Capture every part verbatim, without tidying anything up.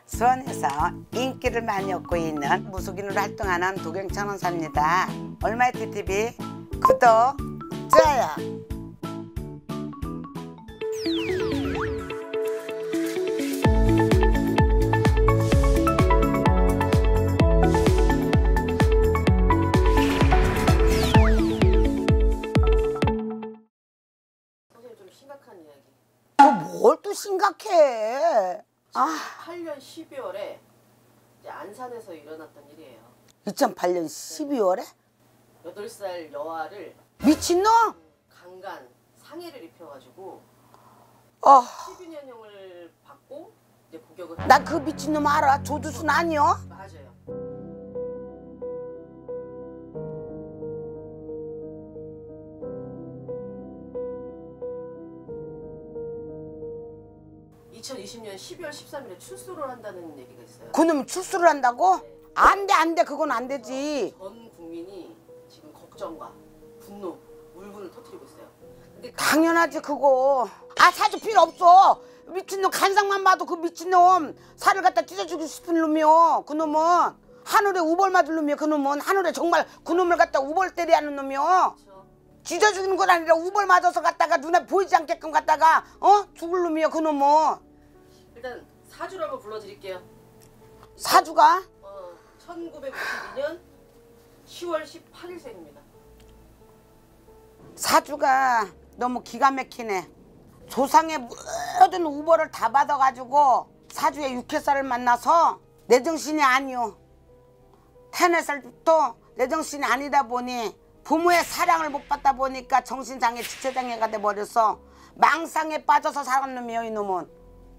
수원에서 인기를 많이 얻고 있는 무속인으로 활동하는 도경천원사입니다. 얼마이티 티비 구독, 좋아요. 선생님 좀 심각한 이야기. 뭘 또 심각해. 아, 팔 년 십이월에 이제 안산에서 일어났던 일이에요. 이천팔 년 십이월에? 여덟 살 여아를 미친놈? 강간 상해를 입혀가지고 어, 십이 년형을 받고 이제 복역을. 나 그 미친놈 알아. 조두순 아니여? 맞아요. 이천이십 년 십이월 십삼일에 출소를 한다는 얘기가 있어요. 그놈 출소를 한다고? 안 돼, 안 돼. 그건 안 되지. 전 국민이 지금 걱정과 분노, 울분을 터뜨리고 있어요. 근데 당연하지 그거. 아, 사주 필요 없어. 미친놈 간상만 봐도 그 미친놈 살을 갖다 찢어주고 싶은 놈이요. 그놈은 하늘에 우벌 맞을 놈이요. 그놈은 하늘에 정말 그놈을 갖다 우벌 때리 하는 놈이요. 그렇죠. 찢어 죽는 건 아니라 우벌 맞아서 갖다가 눈에 보이지 않게끔 갖다가 어? 죽을 놈이요. 그놈은. 일단 사주를 한번 불러드릴게요. 사주가? 어, 천구백구십이 년 시월 십팔일생입니다. 사주가 너무 기가 막히네. 조상의 모든 우벌을 다 받아가지고 사주의 육회살을 만나서 내 정신이 아니오. 태어날 살부터 내 정신이 아니다 보니 부모의 사랑을 못 받다 보니까 정신장애, 지체장애가 돼버려서 망상에 빠져서 살은 놈이요. 이놈은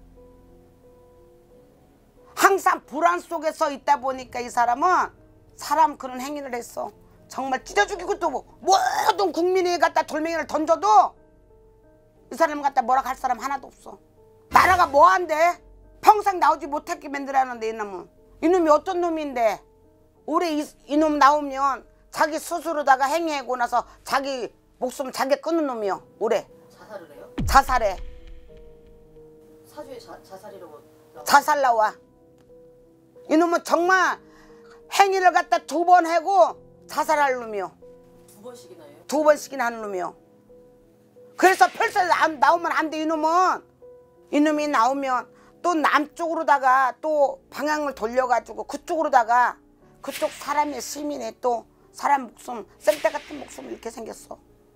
항상 불안 속에서 있다 보니까 이 사람은 사람 그런 행위를 했어. 정말 찢어 죽이고 또 모든 국민이 갖다 돌멩이를 던져도 이 사람 갖다 뭐라 할 사람 하나도 없어. 나라가 뭐한데? 평생 나오지 못했게 만들어놨는데 이놈은. 이놈이 어떤 놈인데 올해 이, 이놈 나오면 자기 스스로다가 행위하고 나서 자기 목숨 자기 끊는 놈이요. 올해 자살을 해요? 자살해. 사주에 자, 자살이라고 나와요? 자살 나와. 이놈은 정말 행위를 갖다 두 번 하고 자살할 놈이요. 두 번씩이나 해요? 두 번씩이나 하는 놈이요. 그래서 펼쳐 나오면 안 돼. 이놈은. 이놈이 나오면 또 남쪽으로다가 또 방향을 돌려가지고 그쪽으로다가 그쪽 사람의 시민의 또 사람 목숨, 쌩떼 같은 목숨을 잃게 생겼어.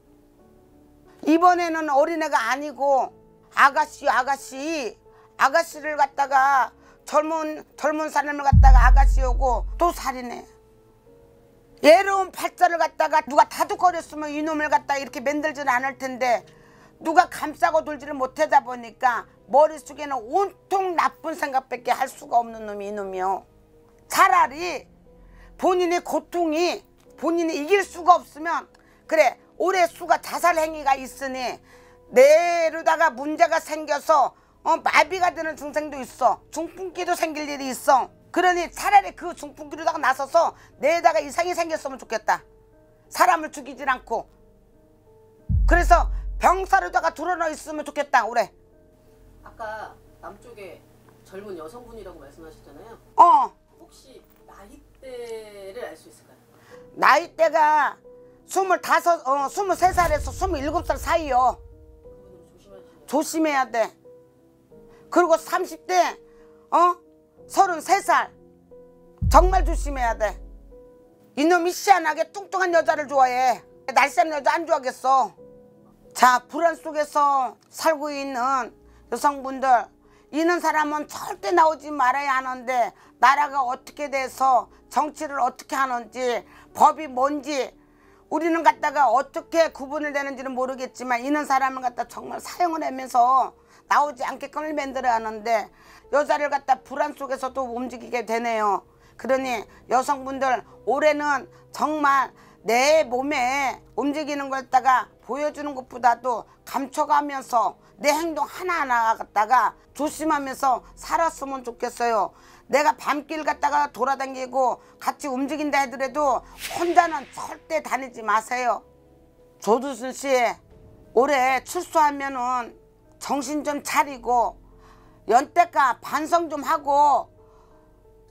이번에는 어린애가 아니고 아가씨, 아가씨, 아가씨를 갖다가 젊은 젊은 사람을 갖다가 아가씨오고 또 살인해. 예로운 팔자를 갖다가 누가 다독거렸으면 이놈을 갖다가 이렇게 만들지는 않을 텐데 누가 감싸고 돌지를 못하다 보니까 머릿속에는 온통 나쁜 생각밖에 할 수가 없는 놈이 이놈이요. 차라리 본인의 고통이 본인이 이길 수가 없으면 그래 올해 수가 자살 행위가 있으니 내로다가 문제가 생겨서 어, 마비가 되는 중생도 있어. 중풍기도 생길 일이 있어. 그러니 차라리 그 중풍기로다가 나서서 내에다가 이상이 생겼으면 좋겠다. 사람을 죽이질 않고. 그래서 병사로다가 드러나 있으면 좋겠다 올해. 아까 남쪽에 젊은 여성분이라고 말씀하셨잖아요. 어. 혹시 나이대를 알 수 있을까요? 나이대가 스물다섯, 어, 스물세 살에서 스물일곱 살 사이요. 그분으로 조심하시네요. 조심해야 돼. 그리고 삼십 대, 어? 서른세 살. 정말 조심해야 돼. 이놈이 희한하게 뚱뚱한 여자를 좋아해. 날쌘 여자 안 좋아하겠어. 자, 불안 속에서 살고 있는 여성분들, 이런 사람은 절대 나오지 말아야 하는데 나라가 어떻게 돼서 정치를 어떻게 하는지 법이 뭔지 우리는 갖다가 어떻게 구분을 되는지는 모르겠지만 이런 사람을 갖다 정말 사용을 하면서 나오지 않게끔을 만들어야 하는데 여자를 갖다 불안 속에서도 움직이게 되네요. 그러니 여성분들 올해는 정말 내 몸에 움직이는 걸 갖다가 보여주는 것보다도 감춰가면서 내 행동 하나하나 갖다가 조심하면서 살았으면 좋겠어요. 내가 밤길 갖다가 돌아다니고 같이 움직인다 하더라도 혼자는 절대 다니지 마세요. 조두순 씨 올해 출소하면은 정신 좀 차리고 연대가 반성 좀 하고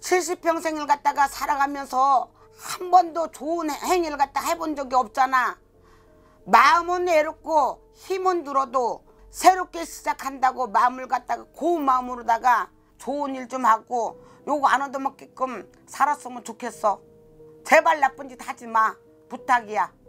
칠십 평생을 갖다가 살아가면서 한 번도 좋은 행위를 갖다 해본 적이 없잖아. 마음은 외롭고 힘은 들어도 새롭게 시작한다고 마음을 갖다가 고운 마음으로다가 좋은 일 좀 하고 요거 안 얻어먹게끔 살았으면 좋겠어. 제발 나쁜 짓 하지 마. 부탁이야.